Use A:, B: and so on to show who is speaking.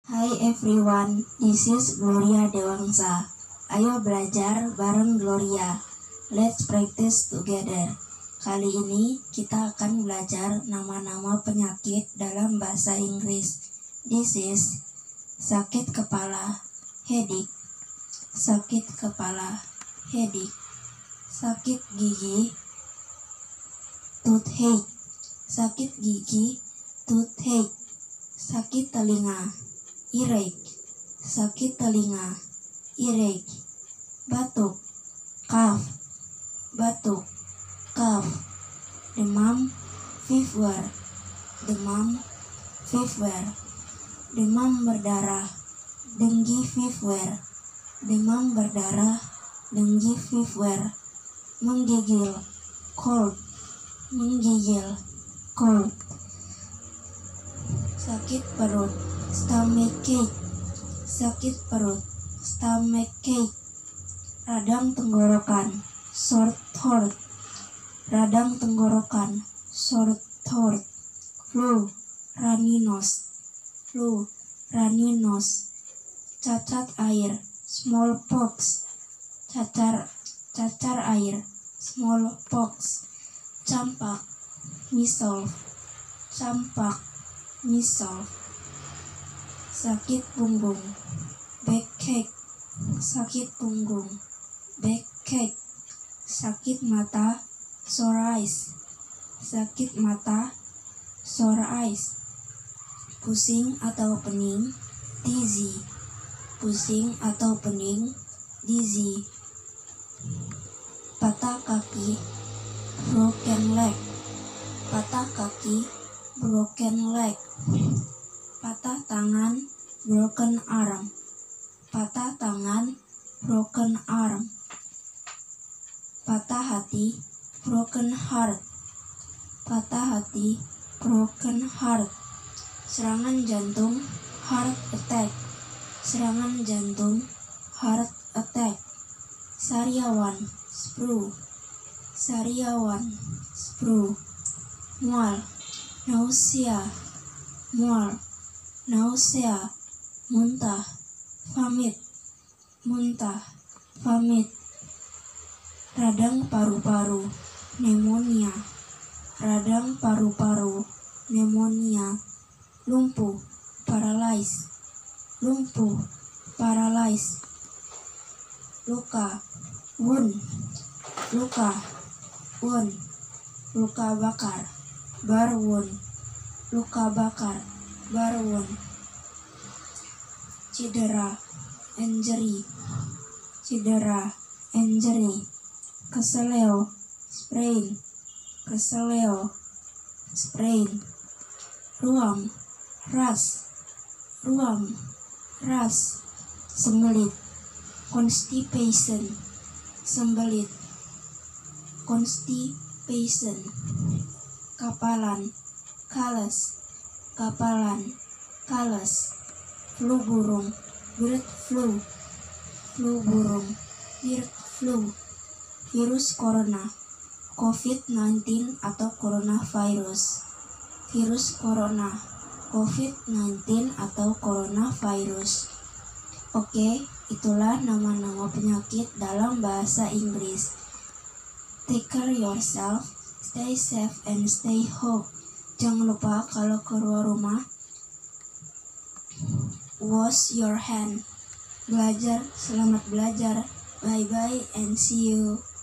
A: Hi everyone, this is Gloria Dewangsa. Ayo belajar bareng Gloria. Let's practice together. Kali ini kita akan belajar nama-nama penyakit dalam bahasa Inggris. This is sakit kepala, headache. Sakit kepala, headache. Sakit gigi, toothache. Sakit gigi, toothache. Sakit telinga, earache. Sakit telinga, earache. Batuk, cough. Batuk, cough. Demam, fever. Demam, fever. Demam berdarah, denggi fever. Demam berdarah, denggi fever. Menggigil, cold. Menggigil, cold. Sakit perut, stomachache. Sakit perut, stomachache. Radang tenggorokan, sore throat. Radang tenggorokan, sore throat. Flu, runny nose. Flu, runny nose. Cacat air, smallpox. Cacar air, smallpox. Campak, measles. Campak, measles. Sakit punggung, backache. Sakit punggung, backache. Sakit mata, sore eyes. Sakit mata, sore eyes. Pusing atau pening, dizzy. Pusing atau pening, dizzy. Patah kaki, broken leg. Patah kaki, broken leg. Patah tangan, broken arm. Patah tangan, broken arm. Patah hati, broken heart. Patah hati, broken heart. Serangan jantung, heart attack. Serangan jantung, heart attack. Sariawan, sprue. Sariawan, sprue. Mual, nausea. Mual, nausea. Muntah, vomit. Muntah, vomit. Radang paru-paru, pneumonia. Radang paru-paru, pneumonia. Lumpuh, paralyze. Lumpuh, paralyze. Luka, wound. Luka, wound. Luka bakar, burn wound. Luka bakar, burn wound. Cedera, injury. Cedera, injury. Keseleo, sprain. Keseleo, sprain. Ruam, ras. Ruam, ras. Sembelit, constipation. Sembelit, constipation. Kapalan, callus. Kapalan, callus. Flu burung, bird flu. Flu burung, bird flu. Virus corona, COVID-19 atau coronavirus. Virus corona, COVID-19 atau coronavirus. Oke, itulah nama-nama penyakit dalam bahasa Inggris. Take care yourself, stay safe and stay home. Jangan lupa kalau keluar rumah, wash your hand. Selamat belajar. Bye bye and see you.